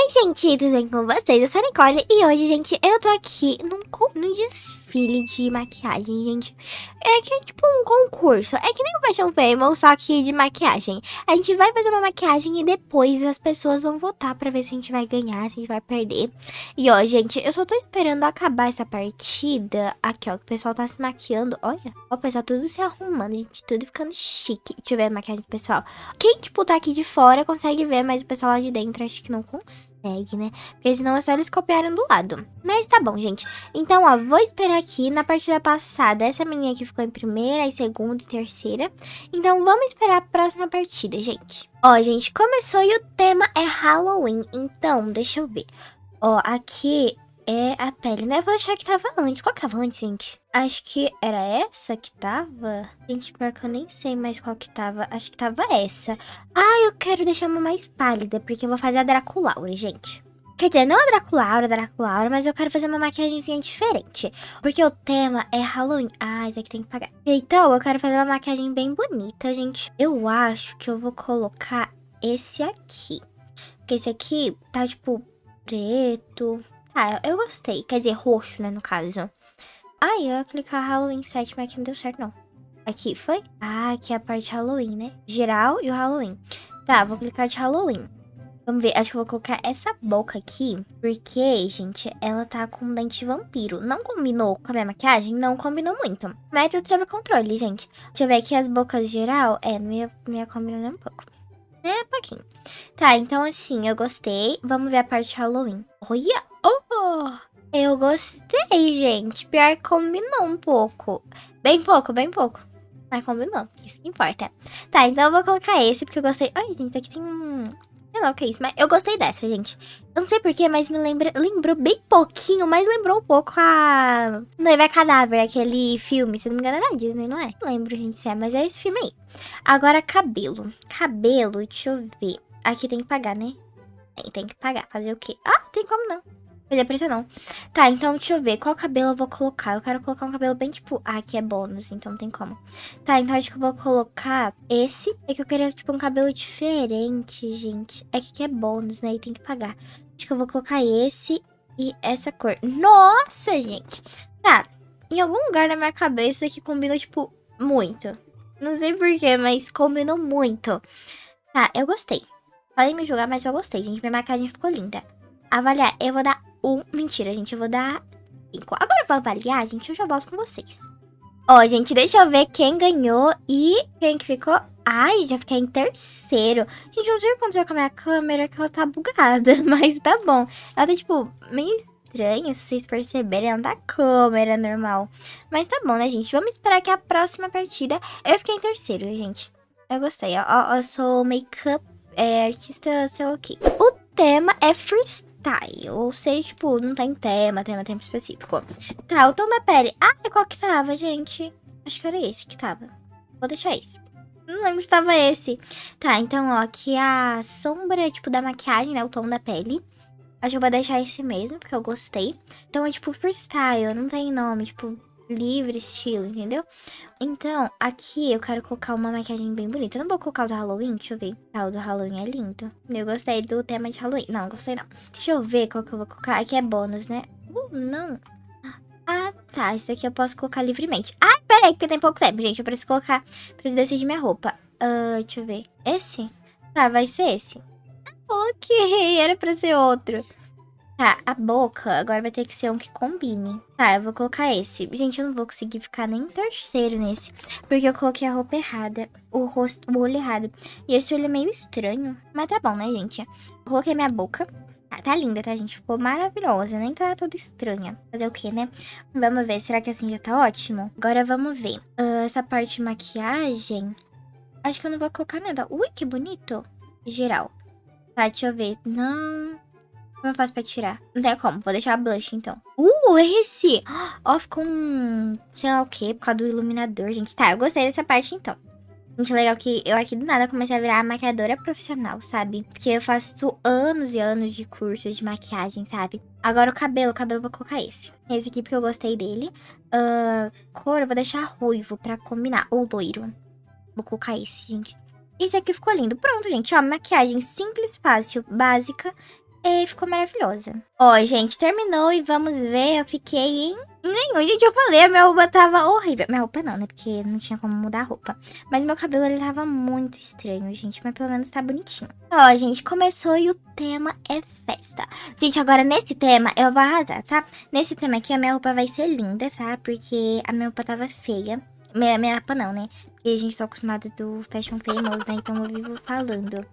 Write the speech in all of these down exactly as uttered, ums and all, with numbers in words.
Oi, gente, tudo bem com vocês? Eu sou a Nicole e hoje, gente, eu tô aqui num, co- num desfile de maquiagem, gente. É que é tipo um concurso, é que nem o Fashion Famous, só que de maquiagem. A gente vai fazer uma maquiagem e depois as pessoas vão votar pra ver se a gente vai ganhar, se a gente vai perder. E ó, gente, eu só tô esperando acabar essa partida. Aqui, ó, o pessoal tá se maquiando, olha. Ó, o pessoal tudo se arrumando, gente, tudo ficando chique. Deixa eu ver a maquiagem do pessoal. Quem, tipo, tá aqui de fora consegue ver, mas o pessoal lá de dentro acho que não consegue, né? Porque senão é só eles copiarem do lado. Mas tá bom, gente. Então, ó, vou esperar aqui. Na partida passada, essa menina aqui ficou em primeira, e segunda e terceira. Então, vamos esperar a próxima partida, gente. Ó, gente, começou e o tema é Halloween. Então, deixa eu ver. Ó, aqui é a pele, né? Eu vou achar que tava antes. Qual que tava antes, gente? Acho que era essa que tava. Gente, pior que eu nem sei mais qual que tava. Acho que tava essa. Ah, eu quero deixar uma mais pálida, porque eu vou fazer a Draculaura, gente. Quer dizer, não a Draculaura, a Draculaura, mas eu quero fazer uma maquiagemzinha diferente. Porque o tema é Halloween. Ah, esse aqui tem que pagar. Então, eu quero fazer uma maquiagem bem bonita, gente. Eu acho que eu vou colocar esse aqui. Porque esse aqui tá, tipo, preto. Ah, eu gostei. Quer dizer, roxo, né, no caso. Ah, eu ia clicar Halloween sete, mas aqui não deu certo, não. Aqui, foi? Ah, aqui é a parte Halloween, né? Geral e o Halloween. Tá, vou clicar de Halloween. Vamos ver, acho que eu vou colocar essa boca aqui. Porque, gente, ela tá com dente de vampiro. Não combinou com a minha maquiagem? Não combinou muito. Mas tudo sob controle, gente. Deixa eu ver aqui as bocas geral. É, não ia, não ia combinar um pouco. É, um pouquinho. Tá, então assim, eu gostei. Vamos ver a parte Halloween. Olha! Oh! Eu gostei, gente. Pior que combinou um pouco. Bem pouco, bem pouco. Mas combinou. Isso que importa. Tá, então eu vou colocar esse, porque eu gostei. Ai, gente, aqui tem um... sei lá o que é isso, mas eu gostei dessa, gente. Eu não sei porquê, mas me lembra... lembrou bem pouquinho, mas lembrou um pouco a... Noiva Cadáver, aquele filme. Se não me engano, é da Disney, não é? Não lembro, gente, se é, mas é esse filme aí. Agora, cabelo. Cabelo, deixa eu ver. Aqui tem que pagar, né? Tem, tem que pagar. Fazer o quê? Ah, tem como não. Fazer pressa não. Tá, então deixa eu ver. Qual cabelo eu vou colocar? Eu quero colocar um cabelo bem tipo... Ah, aqui é bônus, então não tem como. Tá, então acho que eu vou colocar esse. É que eu queria, tipo, um cabelo diferente, gente. É que aqui é bônus, né? E tem que pagar. Acho que eu vou colocar esse e essa cor. Nossa, gente. Tá. Em algum lugar na minha cabeça que combina, tipo, muito. Não sei porquê, mas combinou muito. Tá, eu gostei. Podem me julgar, mas eu gostei, gente. Minha maquiagem ficou linda. Avaliar, eu vou dar um... Mentira, gente, eu vou dar cinco. Agora eu vou avaliar, gente, eu já volto com vocês. Ó, gente, deixa eu ver quem ganhou e quem que ficou. Ai, já fiquei em terceiro. Gente, eu não sei o que aconteceu com a minha câmera, que ela tá bugada, mas tá bom. Ela tá, tipo, meio estranha, se vocês perceberem, ela tá câmera normal. Mas tá bom, né, gente? Vamos esperar que a próxima partida... Eu fiquei em terceiro, gente. Eu gostei, ó. ó eu sou make-up, é, artista, sei lá o quê. O tema é freestyle. Ou seja, tipo, não tem tema, tema, tempo específico. Tá, o tom da pele. Ah, qual que tava, gente? Acho que era esse que tava. Vou deixar esse. Não lembro se tava esse. Tá, então, ó, aqui a sombra, tipo, da maquiagem, né? O tom da pele. Acho que eu vou deixar esse mesmo, porque eu gostei. Então, é tipo freestyle, não tem nome, tipo... livre estilo, entendeu? Então, aqui eu quero colocar uma maquiagem bem bonita. Eu não vou colocar o do Halloween, deixa eu ver. Ah, o do Halloween é lindo. Eu gostei do tema de Halloween. Não, gostei não. Deixa eu ver qual que eu vou colocar. Aqui é bônus, né? Uh, não. Ah, tá. Isso aqui eu posso colocar livremente. Ah, peraí, porque tem pouco tempo, gente. Eu preciso colocar... Preciso decidir minha roupa. Uh, deixa eu ver. Esse? Tá, vai ser esse. Ok, era pra ser outro. Tá, a boca agora vai ter que ser um que combine. Tá, eu vou colocar esse. Gente, eu não vou conseguir ficar nem em terceiro nesse. Porque eu coloquei a roupa errada. O rosto, o olho errado. E esse olho é meio estranho. Mas tá bom, né, gente? Eu coloquei minha boca. Ah, tá linda, tá, gente? Ficou maravilhosa. Nem tá toda estranha. Fazer o quê, né? Vamos ver. Será que assim já tá ótimo? Agora vamos ver. Uh, essa parte de maquiagem. Acho que eu não vou colocar nada. Ui, que bonito. Geral. Tá, deixa eu ver. Não... Como eu faço pra tirar? Não tem como, vou deixar a blush, então. Uh, esse! Ó, ficou um... sei lá o que, por causa do iluminador, gente. Tá, eu gostei dessa parte, então. Gente, legal que eu aqui do nada comecei a virar maquiadora profissional, sabe? Porque eu faço anos e anos de curso de maquiagem, sabe? Agora o cabelo, o cabelo eu vou colocar esse. Esse aqui porque eu gostei dele. Uh, cor, eu vou deixar ruivo pra combinar. Ou loiro. Vou colocar esse, gente. Esse aqui ficou lindo. Pronto, gente, ó, maquiagem simples, fácil, básica. E ficou maravilhosa. Ó, gente, terminou e vamos ver. Eu fiquei em nenhum. Gente, eu falei, a minha roupa tava horrível. Minha roupa não, né? Porque não tinha como mudar a roupa. Mas meu cabelo, ele tava muito estranho, gente. Mas pelo menos tá bonitinho. Ó, gente, começou e o tema é festa. Gente, agora nesse tema eu vou arrasar, tá? Nesse tema aqui a minha roupa vai ser linda, tá? Porque a minha roupa tava feia. Minha, minha roupa não, né? Porque a gente tá acostumado do Fashion Famous, né? Então eu vivo falando.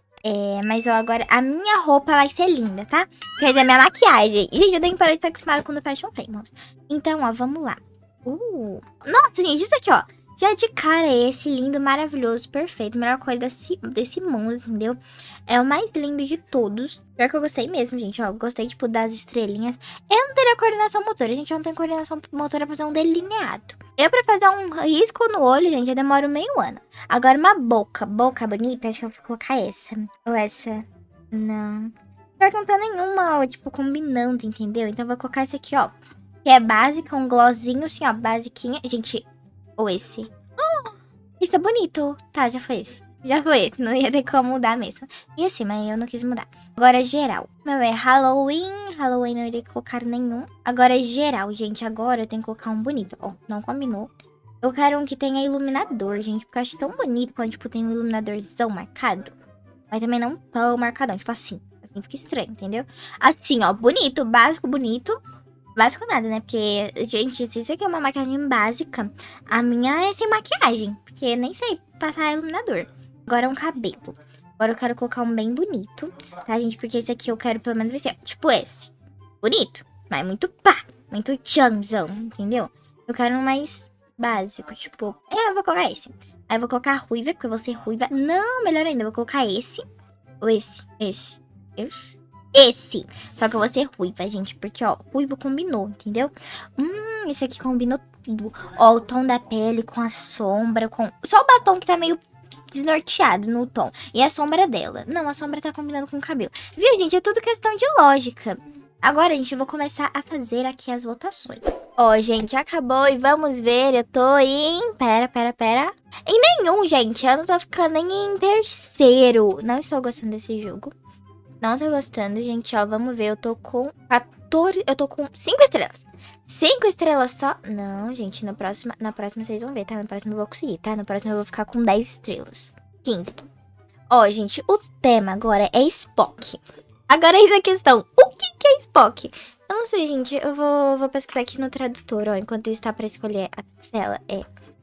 É, mas ó, agora a minha roupa vai ser linda, tá? Quer dizer, a minha maquiagem. Gente, eu tenho que parar de estar acostumada com o Fashion Famous. Então, ó, vamos lá. Uh, nossa, gente, isso aqui, ó. Já de cara é esse lindo, maravilhoso, perfeito. Melhor coisa desse, desse mundo, entendeu? É o mais lindo de todos. Pior que eu gostei mesmo, gente, ó. Gostei, tipo, das estrelinhas. Eu não teria coordenação motora, gente. Eu não tenho coordenação motora pra fazer um delineado. Eu, pra fazer um risco no olho, gente, eu demoro meio ano. Agora, uma boca. Boca bonita, acho que eu vou colocar essa. Ou essa. Não. Pior que não tá nenhuma, ó, tipo, combinando, entendeu? Então, eu vou colocar esse aqui, ó. Que é básica, um glossinho, assim, ó, basiquinha. Gente... Ou esse. Oh, esse é bonito. Tá, já foi esse. Já foi esse. Não ia ter como mudar mesmo. E assim, mas eu não quis mudar. Agora, geral. Meu, é Halloween. Halloween não irei colocar nenhum. Agora, geral, gente. Agora eu tenho que colocar um bonito. Ó, oh, não combinou. Eu quero um que tenha iluminador, gente. Porque eu acho tão bonito quando, tipo, tem um iluminadorzão marcado. Mas também não tão marcadão. Tipo assim. Assim fica estranho, entendeu? Assim, ó. Bonito. Básico, bonito. Básico nada, né? Porque, gente, se isso aqui é uma maquiagem básica, a minha é sem maquiagem. Porque nem sei passar iluminador. Agora é um cabelo. Agora eu quero colocar um bem bonito, tá, gente? Porque esse aqui eu quero pelo menos ver se é tipo esse. Bonito, mas muito pá. Muito tchanzão, entendeu? Eu quero um mais básico, tipo... É, eu vou colocar esse. Aí eu vou colocar ruiva, porque eu vou ser ruiva. Não, melhor ainda, eu vou colocar esse. Ou esse, esse, esse. Esse. Só que eu vou ser ruiva, gente. Porque, ó, ruivo combinou, entendeu? Hum, esse aqui combinou tudo. Ó, o tom da pele com a sombra, com... Só o batom que tá meio desnorteado no tom. E a sombra dela. Não, a sombra tá combinando com o cabelo. Viu, gente? É tudo questão de lógica. Agora, gente, eu vou começar a fazer aqui as votações. Ó, gente, acabou e vamos ver. Eu tô em... Pera, pera, pera. Em nenhum, gente. Eu não tô ficando nem em terceiro. Não estou gostando desse jogo. Não tô gostando, gente, ó, vamos ver, eu tô com quatorze, eu tô com cinco estrelas. cinco estrelas só? Não, gente, na próxima, na próxima vocês vão ver, tá? Na próxima eu vou conseguir, tá? Na próxima eu vou ficar com dez estrelas. quinze. Ó, gente, o tema agora é Spock. Agora eis a questão, o que que é Spock? Eu não sei, gente, eu vou, vou pesquisar aqui no tradutor, ó, enquanto isso tá pra escolher a tela. É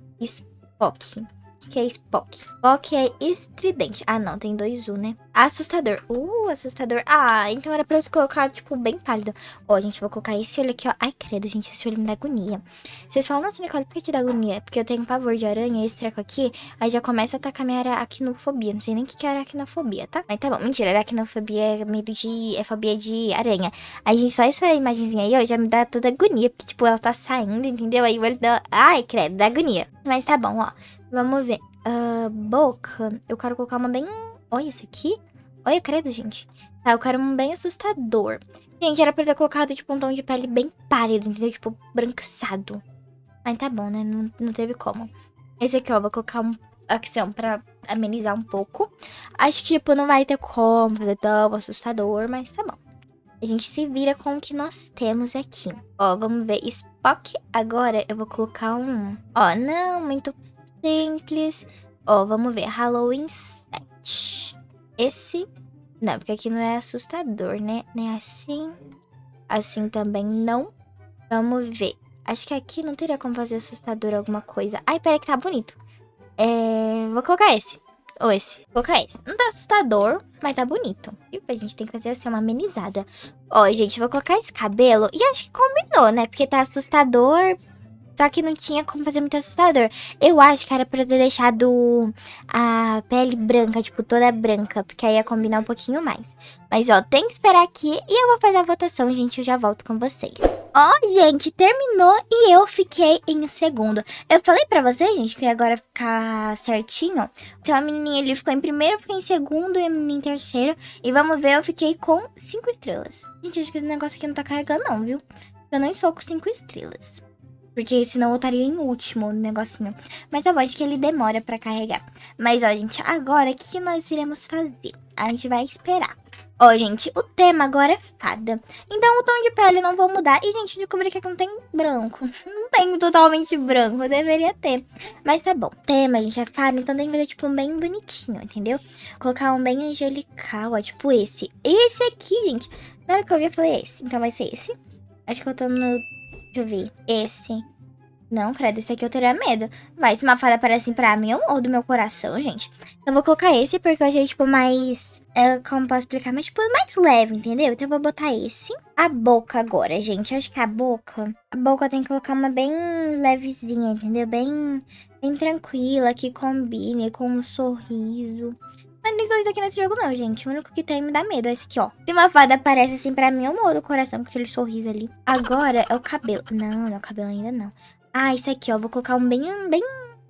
Spock. O que é Spock? Spock é estridente. Ah, não, tem dois U, né? Assustador. Uh, assustador. Ah, então era pra eu colocar, tipo, bem pálido. Ó, gente, vou colocar esse olho aqui, ó. Ai, credo, gente, esse olho me dá agonia. Vocês falam, nossa, Nicole, por que te dá agonia? Porque eu tenho pavor de aranha, esse treco aqui, aí já começa a atacar minha aracnofobia. Não sei nem o que é aracnofobia, tá? Mas tá bom, mentira, aracnofobia é medo de... é fobia de aranha. Aí, gente, só essa imagenzinha aí, ó, já me dá toda agonia, porque, tipo, ela tá saindo, entendeu? Aí o olho dá... Ai, credo, dá agonia. Mas tá bom, ó. Vamos ver. Uh, boca. Eu quero colocar uma bem... Olha esse aqui. Olha, credo, gente. Tá, eu quero um bem assustador. Gente, era pra ter colocado, tipo, um tom de pele bem pálido, entendeu? Tipo, branquiçado. Mas tá bom, né? Não, não teve como. Esse aqui, ó, vou colocar um... Ação pra amenizar um pouco. Acho que, tipo, não vai ter como fazer tão assustador, mas tá bom. A gente se vira com o que nós temos aqui. Ó, vamos ver. Spock. Agora eu vou colocar um... Ó, não, muito... simples. Ó, vamos ver. Halloween sete. Esse... Não, porque aqui não é assustador, né? Nem assim. Assim também não. Vamos ver. Acho que aqui não teria como fazer assustador alguma coisa. Ai, peraí que tá bonito. É... Vou colocar esse. Ou esse. Vou colocar esse. Não tá assustador, mas tá bonito. E a gente tem que fazer assim uma amenizada. Ó, gente, vou colocar esse cabelo. E acho que combinou, né? Porque tá assustador... Só que não tinha como fazer muito assustador. Eu acho que era pra ter deixado a pele branca, tipo, toda branca. Porque aí ia combinar um pouquinho mais. Mas, ó, tem que esperar aqui e eu vou fazer a votação, gente. Eu já volto com vocês. Ó, gente, terminou e eu fiquei em segundo. Eu falei pra vocês, gente, que agora ficar certinho. Então, a menininha ali ficou em primeiro, eu fiquei em segundo e a menininha em terceiro. E vamos ver, eu fiquei com cinco estrelas. Gente, acho que esse negócio aqui não tá carregando, não, viu? Eu não estou com cinco estrelas. Porque senão eu estaria em último no negocinho. Mas eu acho que ele demora pra carregar. Mas, ó, gente, agora o que nós iremos fazer? A gente vai esperar. Ó, gente, o tema agora é fada. Então, o tom de pele eu não vou mudar. E, gente, descobri que aqui não tem branco. Não tem totalmente branco, deveria ter. Mas tá bom. Tema, gente, é fada, então tem que fazer, tipo, um bem bonitinho, entendeu? Colocar um bem angelical, ó, tipo esse. Esse aqui, gente. Na hora que eu vi, eu falei esse. Então vai ser esse. Acho que eu tô no... Deixa eu ver. Esse. Não, credo, esse aqui eu teria medo. Mas se uma fada aparece pra mim, eu morro do meu coração, gente. Eu vou colocar esse porque eu achei, tipo, mais... É, como posso explicar? Mas, tipo, mais leve, entendeu? Então eu vou botar esse. A boca agora, gente. Acho que a boca... A boca tem que colocar uma bem levezinha, entendeu? Bem, bem tranquila, que combine com um sorriso. Mas nem coisa aqui nesse jogo não, gente. O único que tem me dá medo é esse aqui, ó. Se uma fada aparece assim pra mim, eu morro do coração com aquele sorriso ali. Agora é o cabelo. Não, não é o cabelo ainda não. Ah, esse aqui, ó. Vou colocar um bem, bem,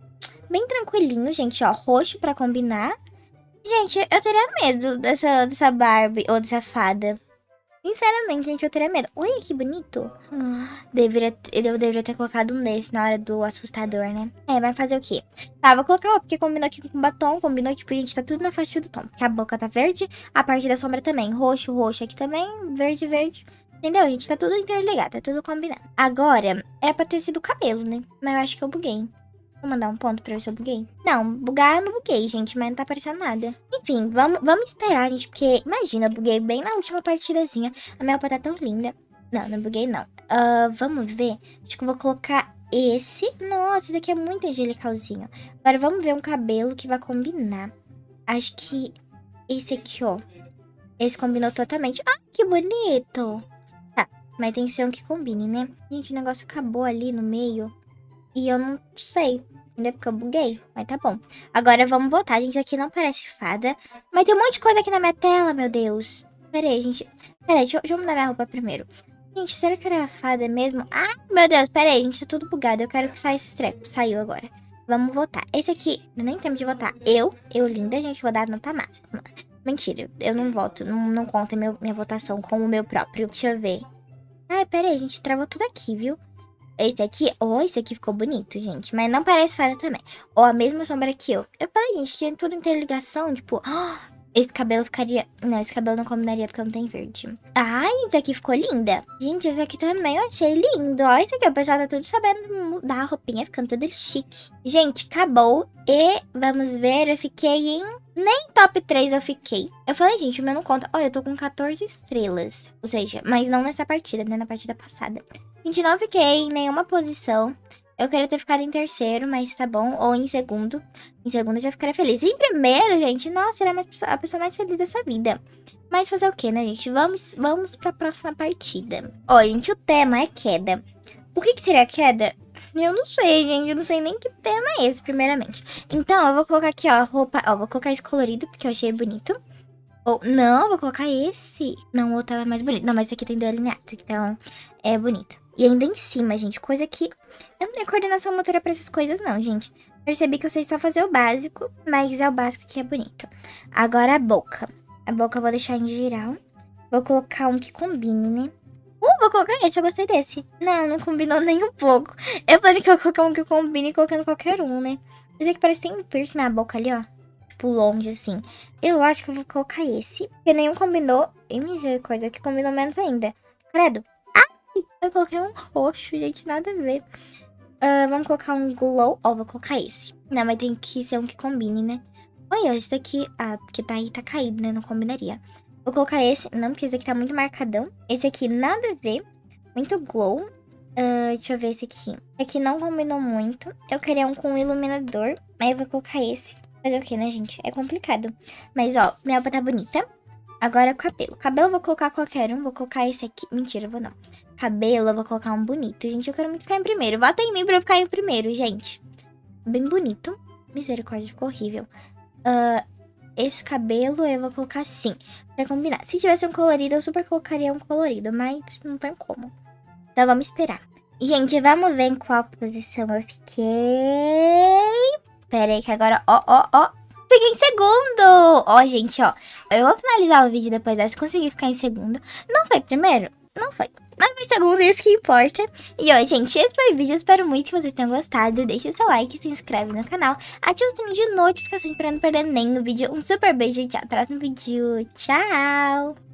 bem tranquilinho, gente, ó. Roxo pra combinar. Gente, eu teria medo dessa, dessa Barbie ou dessa fada. Sinceramente, gente, eu teria medo. Olha que bonito. Hum, deveria, eu deveria ter colocado um desse na hora do assustador, né? É, vai fazer o quê? Tá, vou colocar, ó, porque combinou aqui com batom. Combinou, tipo, gente, tá tudo na faixa do tom. Porque a boca tá verde, a parte da sombra também. Roxo, roxo aqui também. Verde, verde. Entendeu, gente? Tá tudo interligado, tá tudo combinado. Agora, era pra ter sido o cabelo, né? Mas eu acho que eu buguei. Vou mandar um ponto pra ver se eu buguei. Não, bugar eu não buguei, gente, mas não tá aparecendo nada. Enfim, vamos, vamos esperar, gente, porque... Imagina, eu buguei bem na última partidazinha. A minha roupa tá tão linda. Não, não buguei, não. Uh, vamos ver. Acho que eu vou colocar esse. Nossa, esse aqui é muito angelicalzinho. Agora, vamos ver um cabelo que vai combinar. Acho que esse aqui, ó. Esse combinou totalmente. Ah, que bonito! Mas tem que ser um que combine, né? Gente, o negócio acabou ali no meio. E eu não sei. Entendeu? Porque eu buguei. Mas tá bom. Agora vamos voltar. Gente, aqui não parece fada. Mas tem um monte de coisa aqui na minha tela, meu Deus. Pera aí, gente. Pera aí, deixa, eu- deixa eu mudar minha roupa primeiro. Gente, será que era fada mesmo? Ah, meu Deus, pera aí, gente. Tá tudo bugado. Eu quero que saia esse treco. Saiu agora. Vamos votar. Esse aqui, eu nem tempo de votar. Eu, eu linda, gente, vou dar nota máxima. Mentira, eu não voto. Não, não conta meu, minha votação com o meu próprio. Deixa eu ver. Ai, pera aí, gente, travou tudo aqui, viu? Esse aqui, ó, oh, esse aqui ficou bonito, gente. Mas não parece fada também. Ó, a mesma sombra que eu. Eu falei, gente, tinha tudo interligação, tipo... ah, esse cabelo ficaria... Não, esse cabelo não combinaria porque não tem verde. Ai, esse aqui ficou linda. Gente, esse aqui também eu achei lindo. Ó, esse aqui, o pessoal tá tudo sabendo mudar a roupinha, ficando tudo chique. Gente, acabou. E, vamos ver, eu fiquei em... Nem top três eu fiquei. Eu falei, gente, o meu não conta. Olha, eu tô com quatorze estrelas. Ou seja, mas não nessa partida, né? Na partida passada. Gente, não fiquei em nenhuma posição. Eu queria ter ficado em terceiro, mas tá bom. Ou em segundo. Em segundo eu já ficaria feliz. Em primeiro, gente, nossa, era a pessoa mais feliz dessa vida. Mas fazer o quê, né, gente? Vamos, vamos pra próxima partida. Ó, gente, o tema é queda. O que que seria queda? Eu não sei, gente. Eu não sei nem que tema é esse, primeiramente. Então, eu vou colocar aqui, ó, a roupa... Ó, vou colocar esse colorido, porque eu achei bonito. Ou, não, eu vou colocar esse. Não, o outro é mais bonito. Não, mas esse aqui tem delineado, então é bonito. E ainda em cima, gente, coisa que... Eu não tenho coordenação motora pra essas coisas, não, gente. Percebi que eu sei só fazer o básico, mas é o básico que é bonito. Agora a boca. A boca eu vou deixar em geral. Vou colocar um que combine, né? Uh, vou colocar esse, eu gostei desse. Não, não combinou nem um pouco. Eu falei que eu vou colocar um que combine colocando qualquer um, né? Mas é que parece que tem um piercing na boca ali, ó. Tipo, longe, assim. Eu acho que eu vou colocar esse. Porque nenhum combinou. E misericórdia, que combinou menos ainda. Credo. Ai, eu coloquei um roxo, gente, nada a ver. Uh, vamos colocar um glow. Ó, vou colocar esse. Não, mas tem que ser um que combine, né? Olha, esse daqui... Ah, porque tá aí, tá caído, né? Não combinaria. Vou colocar esse. Não, porque esse aqui tá muito marcadão. Esse aqui, nada a ver. Muito glow. Uh, deixa eu ver esse aqui. Esse aqui não combinou muito. Eu queria um com iluminador. Aí eu vou colocar esse. Fazer o que, né, gente? É complicado. Mas, ó, minha roupa tá bonita. Agora, cabelo. Cabelo eu vou colocar qualquer um. Vou colocar esse aqui. Mentira, eu vou não. Cabelo eu vou colocar um bonito. Gente, eu quero muito ficar em primeiro. Vota em mim pra eu ficar em primeiro, gente. Bem bonito. Misericórdia, ficou horrível. Uh, esse cabelo eu vou colocar assim. Pra combinar. Se tivesse um colorido, eu super colocaria um colorido. Mas não tem como. Então, vamos esperar. Gente, vamos ver em qual posição eu fiquei... Pera aí que agora, ó, ó, ó. Fiquei em segundo. Ó, gente, ó. Eu vou finalizar o vídeo depois dessa. Consegui ficar em segundo. Não foi primeiro? não foi. Mas foi segundo, isso que importa. E ó, gente, esse foi o vídeo. Eu espero muito que vocês tenham gostado. Deixe o seu like, se inscreve no canal. Ative o sininho de notificações para não perder nenhum vídeo. Um super beijo e até o próximo vídeo. Tchau!